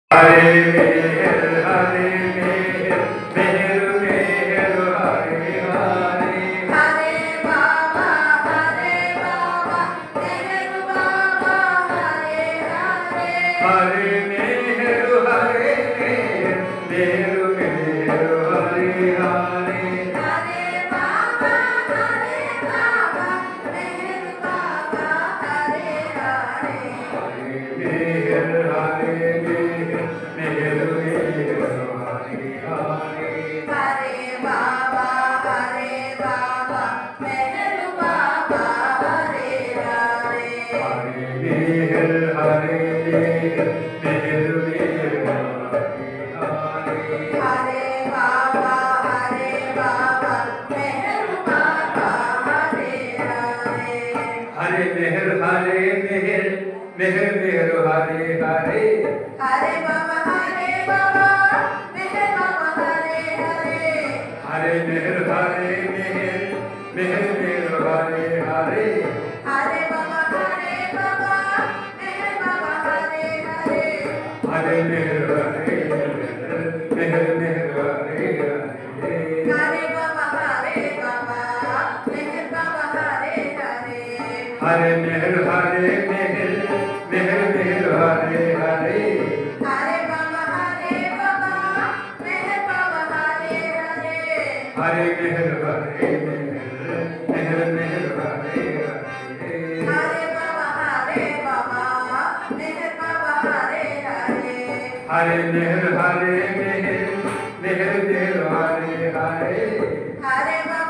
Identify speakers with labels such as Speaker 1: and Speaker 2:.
Speaker 1: हरे मेहर मेहर मेहर मेहर Hare Hare
Speaker 2: Hare बाबा मेहर बाबा Hare Hare
Speaker 1: Hare मेहर मेहर मेहर Hare Hare
Speaker 2: Hare बाबा मेहर बाबा Hare Hare
Speaker 1: मेहर मेहर मेहर मेहर Hare Hare
Speaker 2: Hare बाबा मेहर बाबा Hare Hare
Speaker 1: Hare मेहर मेहर मेहर मेहर Hare Hare
Speaker 2: Hare बाबा मेहर बाबा Hare Hare
Speaker 1: Hare मेहर मेहर मेहर मेहर Hare Hare
Speaker 2: Hare बाबा मेहर बाबा Hare Hare
Speaker 1: Hare मेहर मेहर मेहर मेहर Hare Hare
Speaker 2: Hare बाबा मेहर बाबा Hare Hare
Speaker 1: Hare मेहर मेहर मेहर Hare Hare
Speaker 2: Hare बाबा मेहर बाबा Hare Hare
Speaker 1: Hare मेहर मेहर मेहर मेहर Hare Hare
Speaker 2: Hare बाबा मेहर बाबा Hare Hare
Speaker 1: Hare मेहर मेहर मेहर Hare Hare
Speaker 2: Hare बाबा मेहर बाबा Hare Hare
Speaker 1: Hare मेहर मेहर मेहर मेहर Hare Hare
Speaker 2: Hare बाबा